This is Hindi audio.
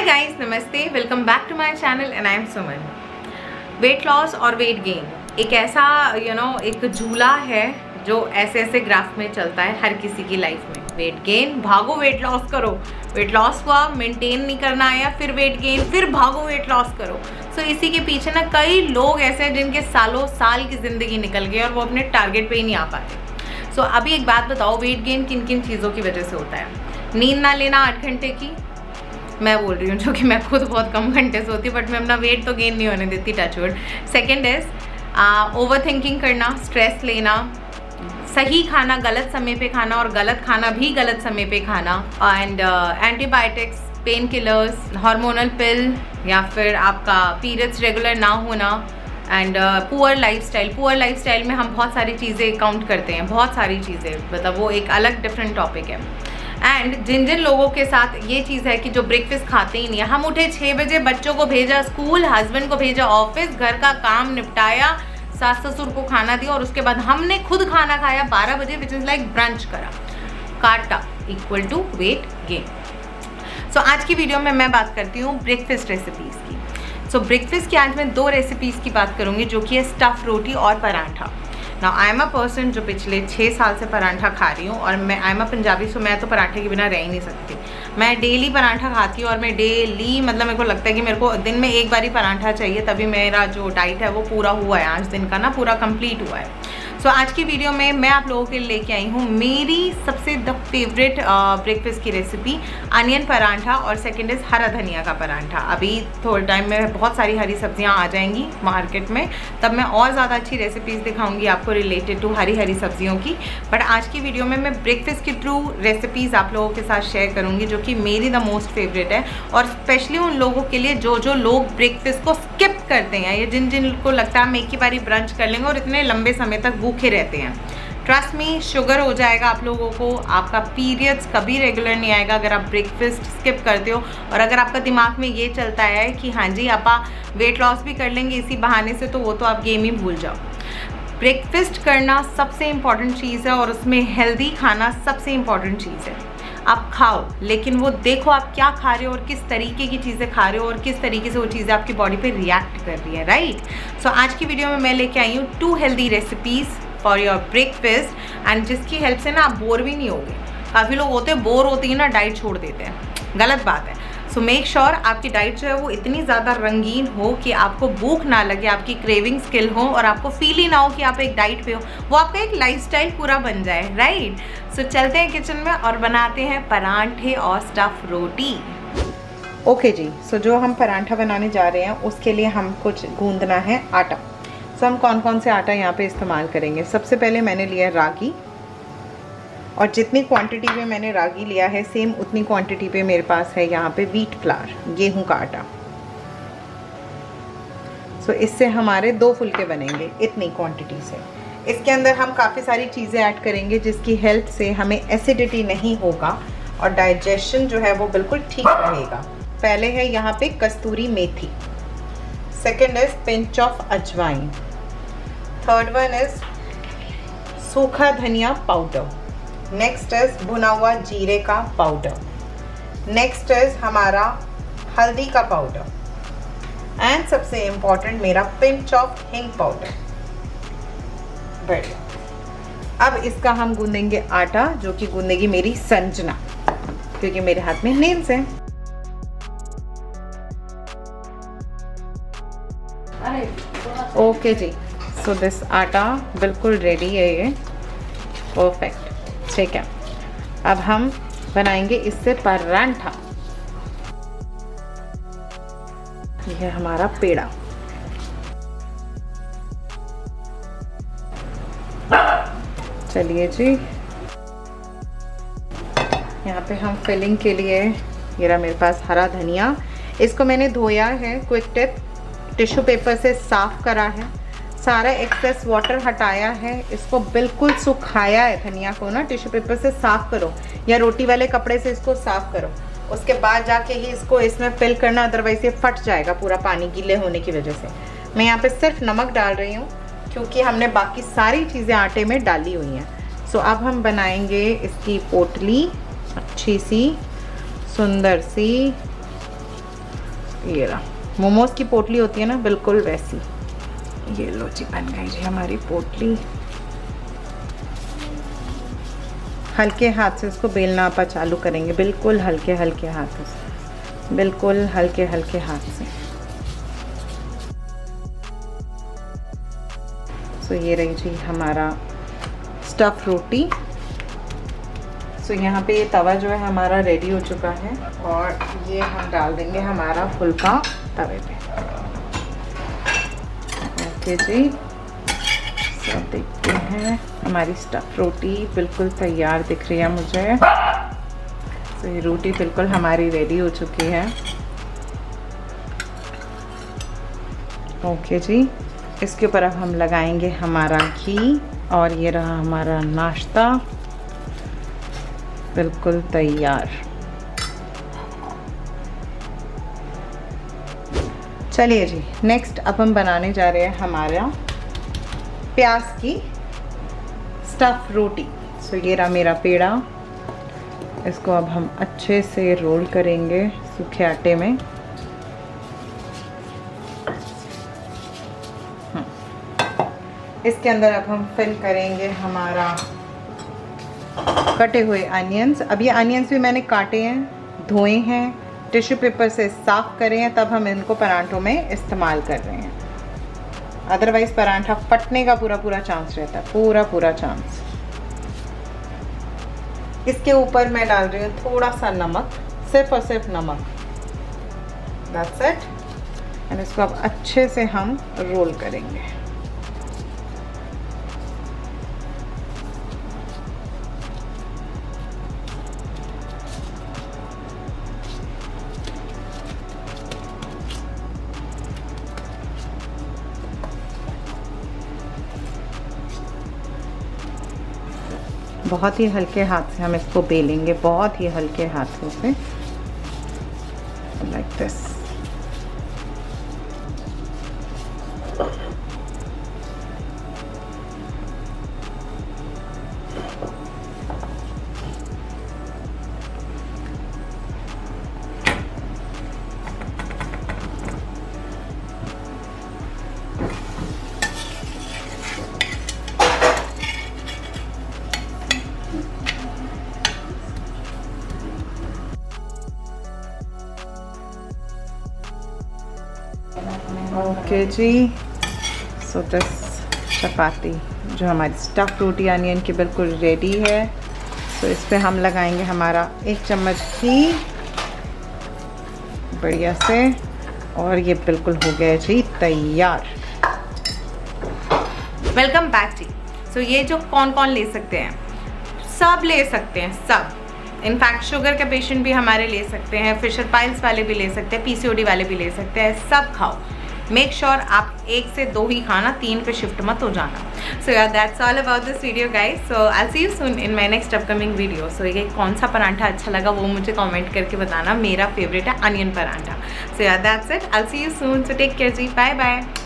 गाइस, नमस्ते, welcome back to my channel and I am Suman. Weight loss और वेट गेन एक ऐसा एक झूला है जो ऐसे ऐसे ग्राफ में चलता है हर किसी की लाइफ में। वेट गेन, भागो वेट लॉस करो, वेट लॉस हुआ मेंटेन नहीं करना आया, फिर वेट गेन, फिर भागो वेट लॉस करो। सो इसी के पीछे ना कई लोग ऐसे हैं जिनके सालों साल की ज़िंदगी निकल गई और वो अपने टारगेट पे ही नहीं आ पाते। सो अभी एक बात बताओ, वेट गेन किन किन चीज़ों की वजह से होता है? नींद ना लेना 8 घंटे की, मैं बोल रही हूँ, जो कि मैं खुद बहुत कम घंटे सोती हूँ, बट मैं अपना वेट तो गेन नहीं होने देती, touch wood. Second is over thinking करना, स्ट्रेस लेना, सही खाना गलत समय पे खाना और गलत खाना भी गलत समय पे खाना, and antibiotics, pain killers, hormonal pill, या फिर आपका पीरियड्स रेगुलर ना होना, एंड पुअर लाइफस्टाइल में हम बहुत सारी चीज़ें काउंट करते हैं, बहुत सारी चीज़ें, मतलब वो एक अलग डिफरेंट टॉपिक है। एंड जिन जिन लोगों के साथ ये चीज़ है कि जो ब्रेकफास्ट खाते ही नहीं है, हम उठे 6 बजे, बच्चों को भेजा स्कूल, हस्बैंड को भेजा ऑफिस, घर का काम निपटाया, सास ससुर को खाना दिया और उसके बाद हमने खुद खाना खाया 12 बजे, विच इज़ लाइक ब्रंच करा, काटा equal to weight gain. So आज की वीडियो में मैं बात करती हूँ ब्रेकफास्ट रेसिपीज़ की। सो ब्रेकफास्ट की आज मैं 2 रेसिपीज़ की बात करूँगी, जो कि है स्टफ़ रोटी और पराठा। Now I am a person जो पिछले 6 साल से पराठा खा रही हूँ, और मैं आई एम अ पंजाबी, सो मैं तो पराठे के बिना रह ही नहीं सकती। मैं डेली पराठा खाती हूँ और मैं डेली, मतलब मेरे को लगता है कि मेरे को दिन में एक बार ही पराठा चाहिए, तभी मेरा जो डाइट है वो पूरा हुआ है, 8 दिन का ना पूरा कंप्लीट हुआ है। सो आज की वीडियो में मैं आप लोगों के लिए लेके आई हूँ मेरी सबसे द फेवरेट ब्रेकफास्ट की रेसिपी, अनियन पराठा, और सेकंड इज़ हरा धनिया का पराठा। अभी थोड़े टाइम में बहुत सारी हरी सब्जियाँ आ जाएंगी मार्केट में, तब मैं और ज़्यादा अच्छी रेसिपीज़ दिखाऊंगी आपको रिलेटेड टू हरी सब्जियों की। बट आज की वीडियो में मैं ब्रेकफास्ट की ट्रू रेसिपीज़ आप लोगों के साथ शेयर करूँगी, जो कि मेरी द मोस्ट फेवरेट है, और स्पेशली उन लोगों के लिए जो लोग ब्रेकफास्ट को स्किप करते हैं, या जिन को लगता है हम एक ही बारी ब्रंच कर लेंगे और इतने लंबे समय तक भूखे रहते हैं। ट्रस्ट मी, शुगर हो जाएगा आप लोगों को, आपका पीरियड्स कभी रेगुलर नहीं आएगा अगर आप ब्रेकफास्ट स्किप करते हो, और अगर आपका दिमाग में ये चलता है कि हाँ जी आपा वेट लॉस भी कर लेंगे इसी बहाने से, तो वो तो आप गेम ही भूल जाओ। ब्रेकफास्ट करना सबसे इम्पॉर्टेंट चीज़ है, और उसमें हेल्दी खाना सबसे इम्पॉर्टेंट चीज़ है। आप खाओ, लेकिन वो देखो आप क्या खा रहे हो और किस तरीके की चीज़ें खा रहे हो और किस तरीके से वो चीज़ें आपकी बॉडी पे रिएक्ट कर रही है, राइट? सो आज की वीडियो में मैं लेके आई हूँ 2 healthy recipes for your breakfast, and जिसकी हेल्प से ना आप बोर भी नहीं होगे। काफ़ी लोग होते हैं बोर होती है ना डाइट छोड़ देते हैं, गलत बात है। सो मेक श्योर आपकी डाइट जो है वो इतनी ज़्यादा रंगीन हो कि आपको भूख ना लगे, आपकी क्रेविंग स्किल हो, और आपको फील ही ना हो कि आप एक डाइट पे हो, वो आपका एक लाइफस्टाइल पूरा बन जाए, राइट? सो चलते हैं किचन में और बनाते हैं पराठे और स्टफ़ रोटी। ओके जी, सो जो हम पराठा बनाने जा रहे हैं उसके लिए हम कुछ गूंदना है आटा। सो हम कौन कौन से आटा यहाँ पे इस्तेमाल करेंगे? सबसे पहले मैंने लिया रागी, और जितनी क्वांटिटी में मैंने रागी लिया है सेम उतनी क्वांटिटी पे मेरे पास है यहाँ पे व्हीट फ्लावर, गेहूं का आटा। सो इससे हमारे 2 फुलके बनेंगे इतनी क्वांटिटी से। इसके अंदर हम काफ़ी सारी चीज़ें ऐड करेंगे जिसकी हेल्प से हमें एसिडिटी नहीं होगा और डाइजेशन जो है वो बिल्कुल ठीक रहेगा। पहले है यहाँ पे कस्तूरी मेथी, सेकेंड इज पिंच ऑफ अजवाइन, थर्ड वन इज सूखा धनिया पाउडर, नेक्स्ट इज भुना हुआ जीरे का पाउडर, नेक्स्ट इज हमारा हल्दी का पाउडर, एंड सबसे इम्पॉर्टेंट मेरा पिंच ऑफ हिंग पाउडर। बढ़िया। अब इसका हम गूंदेंगे आटा, जो कि गूंदेगी मेरी संजना, क्योंकि मेरे हाथ में नेल्स हैं। ओके जी, सो दिस आटा बिल्कुल रेडी है, ये परफेक्ट, ठीक है। अब हम बनाएंगे इससे पराठा। यह हमारा पेड़ा, चलिए जी। यहाँ पे हम फिलिंग के लिए, ये रहा मेरे पास हरा धनिया, इसको मैंने धोया है, क्विक टिप, टिश्यू पेपर से साफ करा है, सारा एक्सेस वाटर हटाया है, इसको बिल्कुल सुखाया है। धनिया को ना टिश्यू पेपर से साफ करो, या रोटी वाले कपड़े से इसको साफ करो, उसके बाद जाके ही इसको इसमें फिल करना, अदरवाइज ये फट जाएगा पूरा पानी गीले होने की वजह से। मैं यहाँ पे सिर्फ नमक डाल रही हूँ क्योंकि हमने बाकी सारी चीज़ें आटे में डाली हुई हैं। सो अब हम बनाएंगे इसकी पोटली, अच्छी सी सुंदर सी, ये रहा, मोमोज की पोटली होती है ना, बिल्कुल वैसी। ये लो जी, बन गई जी हमारी पोटली। हल्के हाथ से इसको बेलना आप चालू करेंगे, बिल्कुल हल्के हल्के हाथों से, बिल्कुल हल्के हल्के हाथ से। सो ये रही जी हमारा स्टफ रोटी। सो यहाँ पे ये तवा जो है हमारा रेडी हो चुका है और ये हम डाल देंगे हमारा फुल्का तवे पे। ओके जी, सब देखते हैं, हमारी स्टफ रोटी बिल्कुल तैयार दिख रही है मुझे। तो ये रोटी बिल्कुल हमारी रेडी हो चुकी है। ओके जी, इसके ऊपर अब हम लगाएंगे हमारा घी और ये रहा हमारा नाश्ता बिल्कुल तैयार। चलिए जी, नेक्स्ट अब हम बनाने जा रहे हैं हमारा प्याज की स्टफ रोटी। सो ये रहा मेरा पेड़ा, इसको अब हम अच्छे से रोल करेंगे सूखे आटे में। इसके अंदर अब हम फिल करेंगे हमारा कटे हुए अनियंस। अब ये अनियंस भी मैंने काटे हैं, धोए हैं, टिश्यू पेपर से साफ करे हैं, तब हम इनको परांठों में इस्तेमाल कर रहे हैं। अदरवाइज परांठा फटने का पूरा चांस रहता है, पूरा चांस। इसके ऊपर मैं डाल रही हूँ थोड़ा सा नमक, सिर्फ और सिर्फ नमक। That's it. एंड इसको अब अच्छे से हम रोल करेंगे। बहुत ही हल्के हाथ से हम इसको बेलेंगे, बहुत ही हल्के हाथों से, लाइक दिस। ओके जी, सो दिस चपाती जो हमारी स्टफ रोटी अनियन की बिल्कुल रेडी है। तो इस पे हम लगाएंगे हमारा 1 चम्मच घी बढ़िया से, और ये बिल्कुल हो गया जी तैयार। वेलकम बैक जी। सो ये जो कौन कौन ले सकते हैं, सब ले सकते हैं, सब। इनफैक्ट शुगर के पेशेंट भी हमारे ले सकते हैं, फिशर पाइल्स वाले भी ले सकते हैं, पीसीओडी वाले भी ले सकते हैं, सब खाओ। मेक श्योर आप 1 से 2 ही खाना, 3 पे शिफ्ट मत हो जाना। सो यार that's all about this video guys. So I see you soon in my next upcoming video. So ये कौन सा पराठा अच्छा लगा वो मुझे कमेंट करके बताना। मेरा फेवरेट है अनियन पराठा। सो यार that's it, I see you soon. So take care जी, बाय बाय।